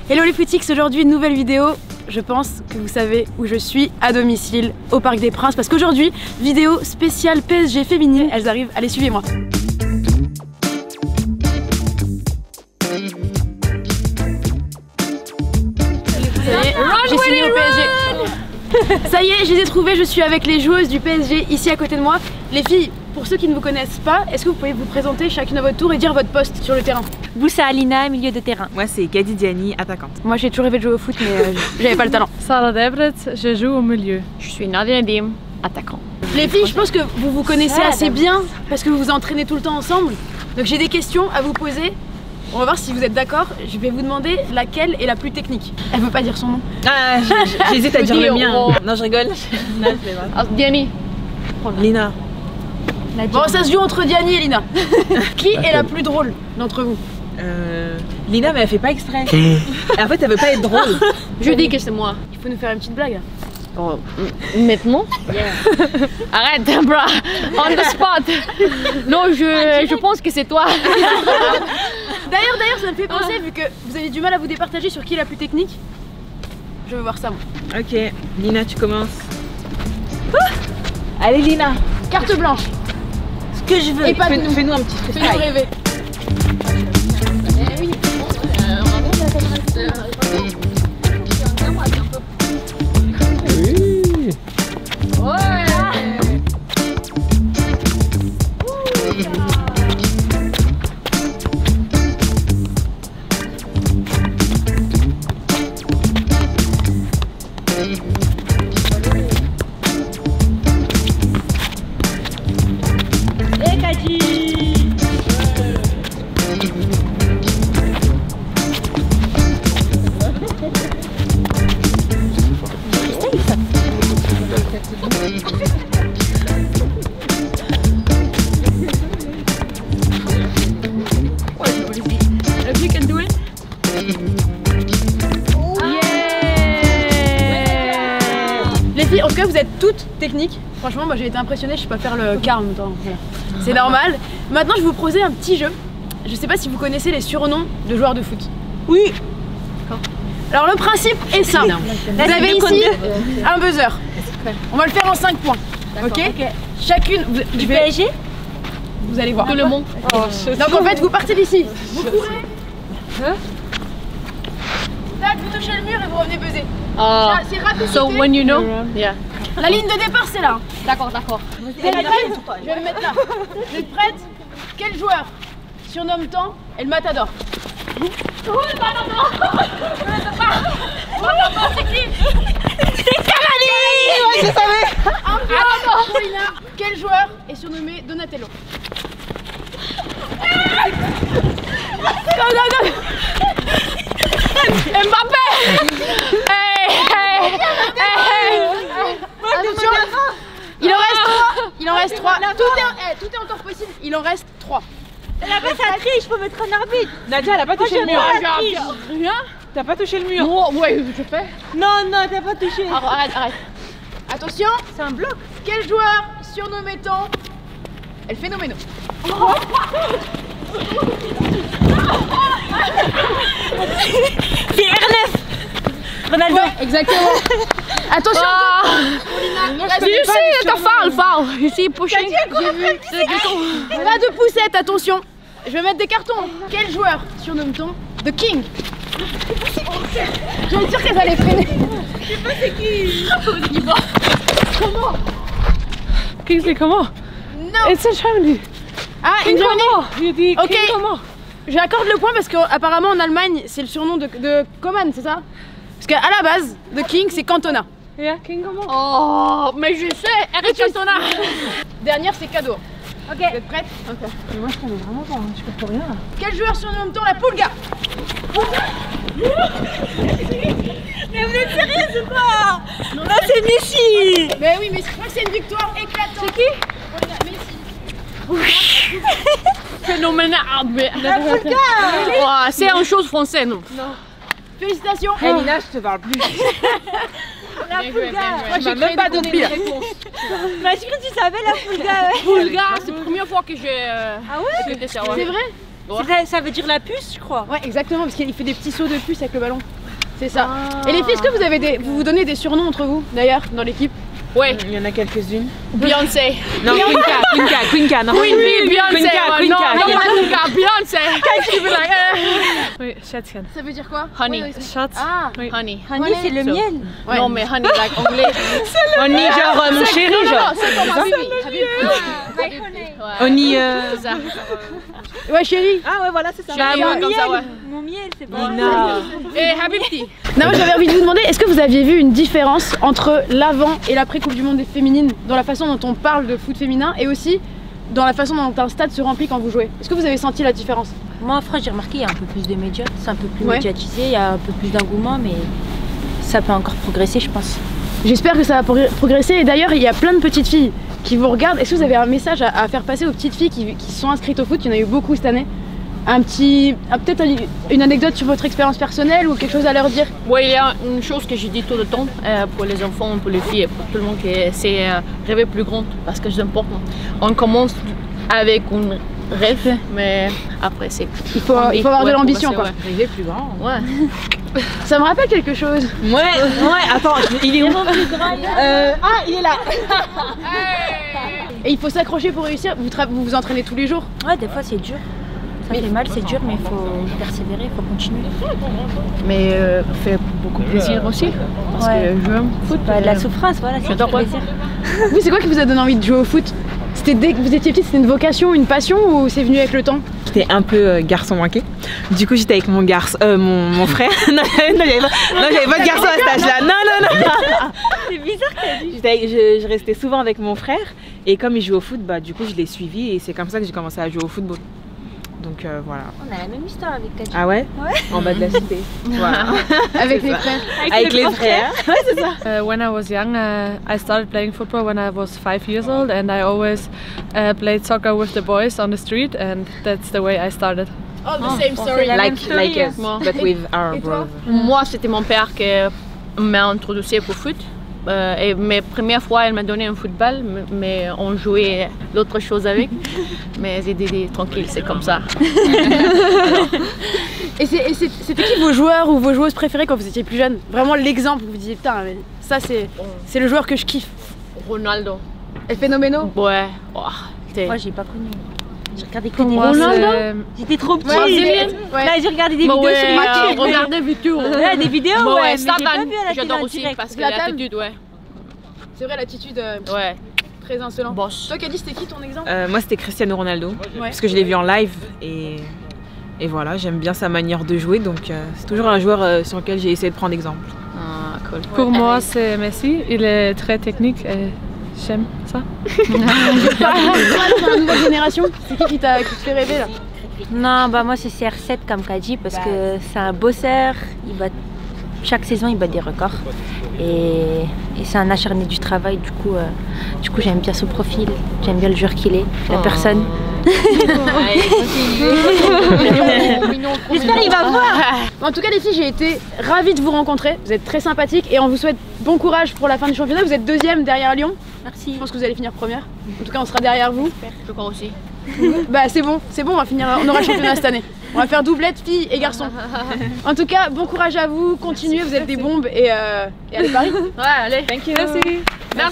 Hello les Footix, aujourd'hui une nouvelle vidéo. Je pense que vous savez où je suis, à domicile, au Parc des Princes, parce qu'aujourd'hui, vidéo spéciale PSG féminine, elles arrivent, allez suivez-moi. Ça y est, j'ai signé au PSG. Ça y est, je les ai trouvées, je suis avec les joueuses du PSG ici à côté de moi. Les filles, pour ceux qui ne vous connaissent pas, est-ce que vous pouvez vous présenter chacune à votre tour et dire votre poste sur le terrain? Boussa Alina, milieu de terrain. Moi c'est Kadi Diani, attaquante. Moi j'ai toujours rêvé de jouer au foot mais j'avais pas le talent. Sarah Debret, je joue au milieu. Je suis Nadia Nadim, attaquant. Les filles, je pense que vous vous connaissez assez bien parce que vous vous entraînez tout le temps ensemble. Donc j'ai des questions à vous poser. On va voir si vous êtes d'accord. Je vais vous demander laquelle est la plus technique. Elle veut pas dire son nom. Ah, j'hésite à dire le mien. Non, je rigole. Diani. Lina. Bon, ça se joue entre Diani et Lina. Qui est la plus drôle d'entre vous? Lina, mais elle fait pas exprès. En fait, elle veut pas être drôle. Je dis que c'est moi. Il faut nous faire une petite blague. Oh, maintenant? Arrête, bra. On the spot. Non, je pense que c'est toi. D'ailleurs, ça me fait penser, vu que vous avez du mal à vous départager sur qui est la plus technique. Je veux voir ça, moi. Ok, Lina, tu commences. Allez, Lina, carte blanche. Ce que je veux. Et pas de nous. Fais-nous un petit freestyle. Fais-nous rêver. En tout cas, vous êtes toutes techniques. Franchement, moi j'ai été impressionnée, je sais pas faire le quart en même temps. Voilà. C'est normal. Maintenant, je vais vous proposer un petit jeu. Je sais pas si vous connaissez les surnoms de joueurs de foot. Oui. Alors le principe est simple. Vous avez ici un buzzer. On va le faire en 5 points. Ok. Chacune. Du PSG? Vous allez voir. Tout le monde. Donc en fait, vous partez d'ici. Vous courez. Tac, vous touchez le mur et vous revenez buzzer. C'est rapide. So when you know? Yeah. La ligne de départ, c'est là. D'accord, d'accord. Vous êtes prête? Je vais me mettre là. Vous êtes prête? Quel joueur surnomme-t-on El Matador? Oh, le Matador! C'est qui? C'est Cavani! Ouais, je savais. Un point pour Lina. Quel joueur est surnommé Donatello? Non. Mbappé! Hey. Attention. Il en reste 3. Tout est encore possible. Il en reste 3. Elle a pas sa triche, je peux mettre un arbitre. Nadia, elle a pas touché le mur. Rien? T'as pas touché le mur. Non, ouais, je fais. Non, t'as pas touché. Arrête. Attention. C'est un bloc. Quel joueur surnommait-on El Phénoméno? C'est Ernest. Ronaldo. Ouais, exactement. Attention. You see the foul. You see pushing. Pas de poussette, attention. Je vais mettre des cartons. Quel joueur surnomme-t-on The King? Je vais dire qu'elles allaient freiner. Je sais pas c'est qui. Comment? Kingsley comment? Non. It's a Germany. Ah, King une journée. comment? Il dit Ok. King comment? J'accorde le point parce qu'apparemment en Allemagne c'est le surnom de Coman, c'est ça? Parce qu'à la base, The King c'est Cantona. Yeah, King comment? Oh, mais je sais, Eric Cantona. Dernière c'est cadeau. Ok. Vous êtes prêtes? Ok. Mais moi je connais vraiment pas, je comprends rien là. Quel joueur surnomme-t-on la Pulga? Mais vous êtes sérieuse ou quoi? Non, c'est Messi. Mais oui, mais je crois que c'est une victoire éclatante. C'est qui? Messi. Phénoménal. C'est une chose française, non? Félicitations. Hey Lina, je te parle plus. La Pulga. Tu m'as même pas donné la réponse. Bah, je crois que tu savais la Pulga. Pulga, c'est la première fois que j'ai. Ah ouais? C'est C'est vrai? Ça veut dire la puce, je crois. Ouais, exactement, parce qu'il fait des petits sauts de puce avec le ballon. C'est ça. Et les filles, est-ce que vous avez vous vous donnez des surnoms entre vous d'ailleurs dans l'équipe? Oui. Il y en a quelques-unes. Beyoncé. Non, Queenka, non. Queen Bee, Beyoncé. Queenka. Non, Beyoncé. Oui, Schätzchen. Ça veut dire quoi? Honey. Schatz. Ah, Oui. Honey. Honey, c'est le miel. ouais. Non, mais honey, like anglais. Honey, genre mon chéri, Non, genre. c'est comme Habibi. Honey, C'est ça. Ouais, chérie. Ah ouais, voilà, c'est ça. Chérie, mon comme ça, ouais. Mon miel, c'est pas Lina. Et Habibti. Non, moi j'avais envie de vous demander, est-ce que vous aviez vu une différence entre l'avant et l'après Coupe du Monde des féminines dans la façon dont on parle de foot féminin et aussi dans la façon dont un stade se remplit quand vous jouez? Est-ce que vous avez senti la différence? Moi, en France, j'ai remarqué, il y a un peu plus de médias, c'est un peu plus Ouais. médiatisé, il y a un peu plus d'engouement, mais ça peut encore progresser, je pense. J'espère que ça va progresser et d'ailleurs il y a plein de petites filles qui vous regardent. Est-ce que vous avez un message à faire passer aux petites filles qui sont inscrites au foot? Il y en a eu beaucoup cette année. Peut-être une anecdote sur votre expérience personnelle ou quelque chose à leur dire? Oui, il y a une chose que je dis tout le temps pour les enfants, pour les filles et pour tout le monde, c'est rêver plus grand parce que c'est important. On commence avec un rêve, mais après c'est... Il faut avoir de l'ambition quoi. Rêver plus grand. Ouais. Ça me rappelle quelque chose. Ouais, attends, il est où? Ah, il est là. Et il faut s'accrocher pour réussir. Vous vous entraînez tous les jours? Ouais, des fois, c'est dur. Ça fait mal, c'est dur, mais il faut persévérer, il faut continuer. Mais fait beaucoup plaisir aussi parce Ouais. que je aime foot. Bah, de la souffrance, voilà, c'est J'adore, du ouais. plaisir. Vous, c'est quoi qui vous a donné envie de jouer au foot? C'était dès que vous étiez petite, c'était une vocation, une passion ou c'est venu avec le temps? J'étais un peu garçon manqué. Du coup, j'étais avec mon garçon, mon frère. non, j'avais pas de garçon à cet âge-là. Non. C'est bizarre que Je restais souvent avec mon frère et comme il joue au foot, bah du coup je l'ai suivi et c'est comme ça que j'ai commencé à jouer au football. Donc voilà. on a la même histoire avec Kadji. Ah ouais? En bas de la cité. Voilà. Avec les frères. Avec les frères. When I was young, I started playing football when I was 5 years old, and I always played soccer with the boys on the street, and that's the way I started. Oh, the same story. la même Like story, us, but with our Et toi? brother. Moi, c'était mon père qui m'a introduit au foot. Et mes premières fois, elle m'a donné un football, mais on jouait d'autres choses avec. Mais j'ai dit tranquille, c'est comme ça. Et c'était qui vos joueurs ou vos joueuses préférées quand vous étiez plus jeune? Vraiment l'exemple, vous vous disiez putain, mais ça c'est le joueur que je kiffe. Ronaldo. Et phénoménal. Ouais. Oh, Moi, j'ai pas connu. J'ai regardé que Pour des moi, vidéos. c'est... J'étais trop petite. Brésilienne. Ouais. Là, j'ai regardé des Bah vidéos ouais, sur YouTube. regardez vidéo. Ouais, des vidéos, Bah ouais, ouais, mais j'ai pas Zlatan, vu à la télé j'adore en aussi direct. parce que Zlatan. l'attitude, ouais. C'est vrai, l'attitude Ouais. très insolente. Boss. Toi, Kadji, c'était qui ton exemple? Moi c'était Cristiano Ronaldo parce que je l'ai vu en live et voilà, j'aime bien sa manière de jouer donc c'est toujours un joueur sur lequel j'ai essayé de prendre exemple. Ah, cool. Pour moi, c'est Messi. Il est très technique et j'aime ça. Dans la nouvelle génération, c'est qui te fait rêver là? Non, bah moi c'est CR7 comme Kadji parce que c'est un bosseur, chaque saison il bat des records et c'est un acharné du travail, du coup j'aime bien son profil, j'aime bien le joueur qu'il est, la personne. J'espère qu'il va voir. En tout cas les filles, j'ai été ravie de vous rencontrer, vous êtes très sympathiques et on vous souhaite bon courage pour la fin du championnat. Vous êtes deuxième derrière Lyon, Merci. je pense que vous allez finir première. En tout cas on sera derrière vous. Je crois aussi. Bah c'est bon, on va finir, on aura le championnat cette année. On va faire doublette filles et garçons. En tout cas, bon courage à vous, continuez, vous êtes des bombes et allez Paris. Ouais, allez. Thank you. Merci.